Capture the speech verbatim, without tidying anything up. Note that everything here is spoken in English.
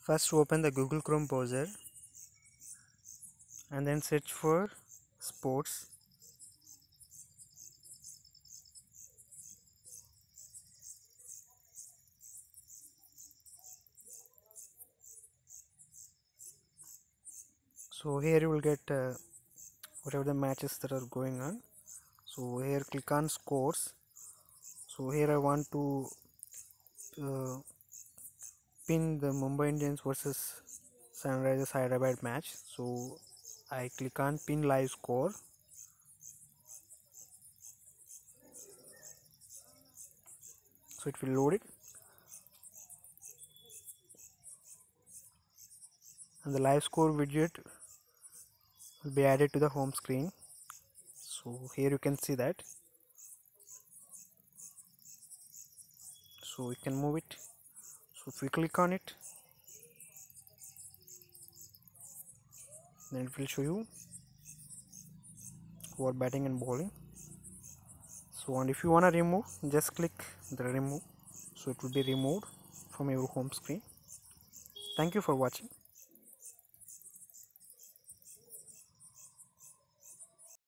First open the Google Chrome browser and then search for sports. So here you will get uh, whatever the matches that are going on. So here click on scores. So here I want to uh, pin the Mumbai Indians versus Sunrisers Hyderabad match. So I click on pin live score. So it will load it, and the live score widget will be added to the home screen. So here you can see that. So we can move it. So if we click on it, then it will show you who are batting and bowling. So and if you want to remove, just click the remove. So it will be removed from your home screen. Thank you for watching.